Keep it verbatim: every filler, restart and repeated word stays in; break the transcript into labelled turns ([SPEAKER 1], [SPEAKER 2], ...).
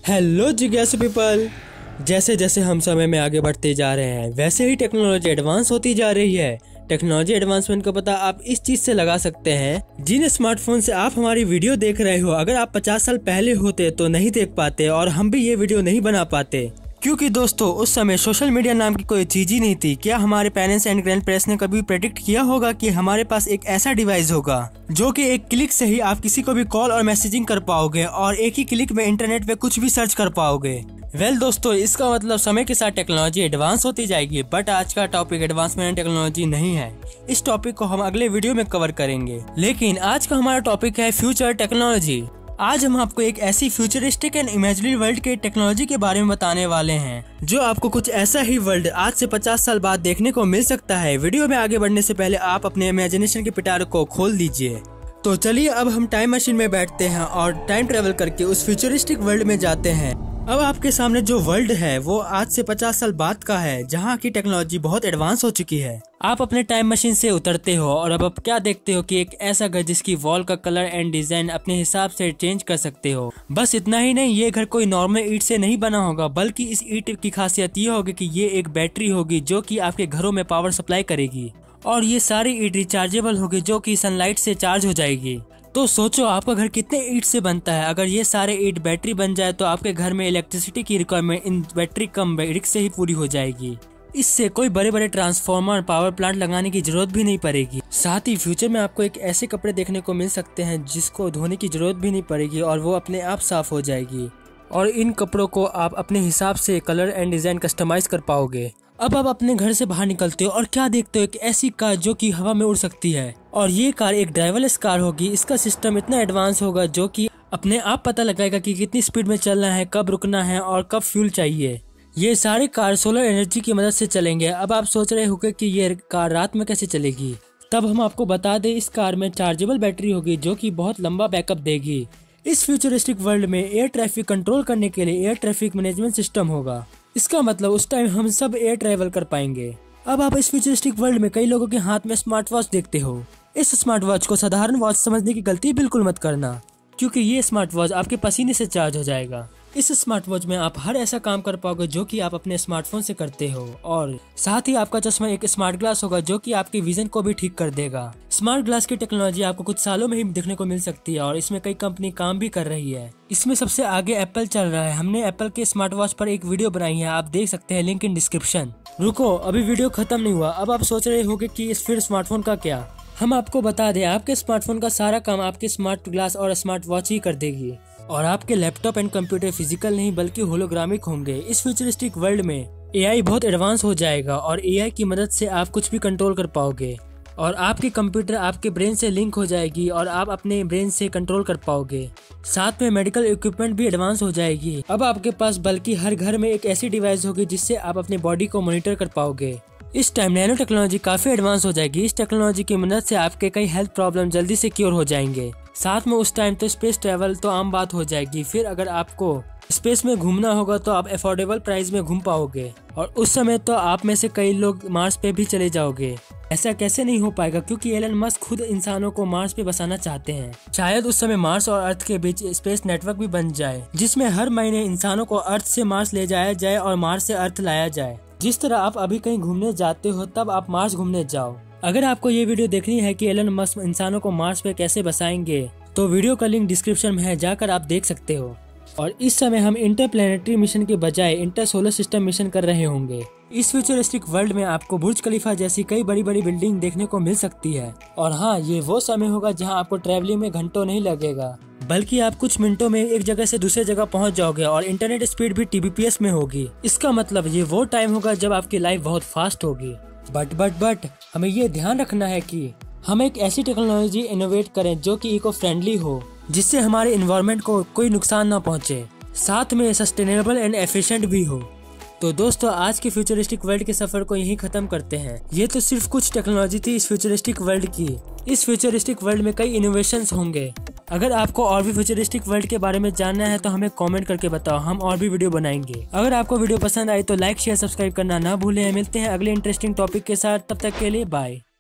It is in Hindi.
[SPEAKER 1] हेलो जिज्ञासु पीपल। जैसे जैसे हम समय में आगे बढ़ते जा रहे हैं वैसे ही टेक्नोलॉजी एडवांस होती जा रही है। टेक्नोलॉजी एडवांसमेंट का पता आप इस चीज से लगा सकते हैं, जिन स्मार्टफोन से आप हमारी वीडियो देख रहे हो अगर आप पचास साल पहले होते तो नहीं देख पाते और हम भी ये वीडियो नहीं बना पाते, क्योंकि दोस्तों उस समय सोशल मीडिया नाम की कोई चीज ही नहीं थी। क्या हमारे पेरेंट्स एंड ग्रैंड पेरेंट्स ने कभी प्रेडिक्ट किया होगा कि हमारे पास एक ऐसा डिवाइस होगा जो कि एक क्लिक से ही आप किसी को भी कॉल और मैसेजिंग कर पाओगे और एक ही क्लिक में इंटरनेट पे कुछ भी सर्च कर पाओगे। वेल well, दोस्तों इसका मतलब समय के साथ टेक्नोलॉजी एडवांस होती जाएगी, बट आज का टॉपिक एडवांसमेंट टेक्नोलॉजी नहीं है। इस टॉपिक को हम अगले वीडियो में कवर करेंगे, लेकिन आज का हमारा टॉपिक है फ्यूचर टेक्नोलॉजी। आज हम आपको एक ऐसी फ्यूचरिस्टिक एंड इमेजिनरी वर्ल्ड के टेक्नोलॉजी के बारे में बताने वाले हैं जो आपको कुछ ऐसा ही वर्ल्ड आज से पचास साल बाद देखने को मिल सकता है। वीडियो में आगे बढ़ने से पहले आप अपने इमेजिनेशन के पिटारे को खोल दीजिए। तो चलिए अब हम टाइम मशीन में बैठते हैं और टाइम ट्रेवल करके उस फ्यूचरिस्टिक वर्ल्ड में जाते हैं। अब आपके सामने जो वर्ल्ड है वो आज से पचास साल बाद का है, जहाँ की टेक्नोलॉजी बहुत एडवांस हो चुकी है। आप अपने टाइम मशीन से उतरते हो और अब आप क्या देखते हो कि एक ऐसा घर जिसकी वॉल का कलर एंड डिजाइन अपने हिसाब से चेंज कर सकते हो। बस इतना ही नहीं, ये घर कोई नॉर्मल ईंट से नहीं बना होगा, बल्कि इस ईंट की खासियत ये होगी कि ये एक बैटरी होगी जो कि आपके घरों में पावर सप्लाई करेगी, और ये सारी ईंट रिचार्जेबल होगी जो कि सनलाइट से चार्ज हो जाएगी। तो सोचो आपका घर कितने ईंट से बनता है। अगर ये सारे ईंट बैटरी बन जाए तो आपके घर में इलेक्ट्रिसिटी की रिक्वायरमेंट इन बैटरी कम बैटरी से ही पूरी हो जाएगी। इससे कोई बड़े बड़े ट्रांसफार्मर पावर प्लांट लगाने की जरूरत भी नहीं पड़ेगी। साथ ही फ्यूचर में आपको एक ऐसे कपड़े देखने को मिल सकते हैं जिसको धोने की जरूरत भी नहीं पड़ेगी और वो अपने आप साफ हो जाएगी, और इन कपड़ों को आप अपने हिसाब से कलर एंड डिजाइन कस्टमाइज कर पाओगे। अब आप अपने घर से बाहर निकलते हो और क्या देखते हो, एक ऐसी कार जो कि हवा में उड़ सकती है, और ये कार एक ड्राइवरलेस कार होगी। इसका सिस्टम इतना एडवांस होगा जो कि अपने आप पता लगाएगा कि कितनी स्पीड में चलना है, कब रुकना है और कब फ्यूल चाहिए। ये सारे कार सोलर एनर्जी की मदद से चलेंगे। अब आप सोच रहे होंगे कि ये कार रात में कैसे चलेगी, तब हम आपको बता दें इस कार में चार्जेबल बैटरी होगी जो कि बहुत लंबा बैकअप देगी। इस फ्यूचरिस्टिक वर्ल्ड में एयर ट्रैफिक कंट्रोल करने के लिए एयर ट्रैफिक मैनेजमेंट सिस्टम होगा। इसका मतलब उस टाइम हम सब एयर ट्रैवल कर पाएंगे। अब आप इस फ्यूचरिस्टिक वर्ल्ड में कई लोगों के हाथ में स्मार्ट वॉच देखते हो। इस स्मार्ट वॉच को साधारण वॉच समझने की गलती बिल्कुल मत करना, क्योंकि ये स्मार्ट वॉच आपके पसीने से चार्ज हो जाएगा। इस स्मार्ट वॉच में आप हर ऐसा काम कर पाओगे जो कि आप अपने स्मार्टफोन से करते हो, और साथ ही आपका चश्मा एक स्मार्ट ग्लास होगा जो कि आपके विजन को भी ठीक कर देगा। स्मार्ट ग्लास की टेक्नोलॉजी आपको कुछ सालों में ही देखने को मिल सकती है और इसमें कई कंपनी काम भी कर रही है। इसमें सबसे आगे एप्पल चल रहा है। हमने एप्पल के स्मार्ट वॉच पर एक वीडियो बनाई है, आप देख सकते हैं, लिंक इन डिस्क्रिप्शन। रुको, अभी वीडियो खत्म नहीं हुआ। अब आप सोच रहे होंगे कि इस फिर स्मार्टफोन का क्या। हम आपको बता दें, आपके स्मार्टफोन का सारा काम आपके स्मार्ट ग्लास और स्मार्ट वॉच ही कर देगी, और आपके लैपटॉप एंड कंप्यूटर फिजिकल नहीं बल्कि होलोग्रामिक होंगे। इस फ्यूचरिस्टिक वर्ल्ड में एआई बहुत एडवांस हो जाएगा और एआई की मदद से आप कुछ भी कंट्रोल कर पाओगे, और आपके कंप्यूटर आपके ब्रेन से लिंक हो जाएगी और आप अपने ब्रेन से कंट्रोल कर पाओगे। साथ में मेडिकल इक्विपमेंट भी एडवांस हो जाएगी। अब आपके पास बल्कि हर घर में एक ऐसी डिवाइस होगी जिससे आप अपनी बॉडी को मॉनिटर कर पाओगे। इस टाइम नैनो टेक्नोलॉजी काफी एडवांस हो जाएगी। इस टेक्नोलॉजी की मदद से आपके कई हेल्थ प्रॉब्लम जल्दी से क्योर हो जाएंगे। साथ में उस टाइम तो स्पेस ट्रैवल तो आम बात हो जाएगी। फिर अगर आपको स्पेस में घूमना होगा तो आप अफोर्डेबल प्राइस में घूम पाओगे, और उस समय तो आप में से कई लोग मार्स पे भी चले जाओगे। ऐसा कैसे नहीं हो पाएगा, क्योंकि एलन मस्क खुद इंसानों को मार्स पे बसाना चाहते हैं। शायद उस समय मार्स और अर्थ के बीच स्पेस नेटवर्क भी बन जाए, जिसमें हर महीने इंसानों को अर्थ से मार्स ले जाया जाए और मार्स से अर्थ लाया जाए। जिस तरह आप अभी कहीं घूमने जाते हो तब आप मार्स घूमने जाओ। अगर आपको ये वीडियो देखनी है कि एलन मस्क इंसानों को मार्स पे कैसे बसाएंगे, तो वीडियो का लिंक डिस्क्रिप्शन में है, जाकर आप देख सकते हो। और इस समय हम इंटरप्लैनेटरी मिशन के बजाय इंटर सोलर सिस्टम मिशन कर रहे होंगे। इस फ्यूचरिस्टिक वर्ल्ड में आपको बुर्ज खलीफा जैसी कई बड़ी बड़ी बिल्डिंग देखने को मिल सकती है। और हाँ, ये वो समय होगा जहाँ आपको ट्रैवलिंग में घंटों नहीं लगेगा, बल्कि आप कुछ मिनटों में एक जगह से दूसरे जगह पहुँच जाओगे, और इंटरनेट स्पीड भी टीबीपीएस में होगी। इसका मतलब ये वो टाइम होगा जब आपकी लाइफ बहुत फास्ट होगी। बट बट बट हमें ये ध्यान रखना है कि हम एक ऐसी टेक्नोलॉजी इनोवेट करें जो कि इको फ्रेंडली हो, जिससे हमारे एनवायरनमेंट को कोई नुकसान ना पहुंचे, साथ में सस्टेनेबल एंड एफिशिएंट भी हो। तो दोस्तों, आज के फ्यूचरिस्टिक वर्ल्ड के सफर को यहीं खत्म करते हैं। ये तो सिर्फ कुछ टेक्नोलॉजी थी इस फ्यूचरिस्टिक वर्ल्ड की। इस फ्यूचरिस्टिक वर्ल्ड में कई इनोवेशंस होंगे। अगर आपको और भी फ्यूचरिस्टिक वर्ल्ड के बारे में जानना है तो हमें कमेंट करके बताओ, हम और भी वीडियो बनाएंगे। अगर आपको वीडियो पसंद आई तो लाइक शेयर सब्सक्राइब करना ना भूलें। मिलते हैं अगले इंटरेस्टिंग टॉपिक के साथ, तब तक के लिए बाय।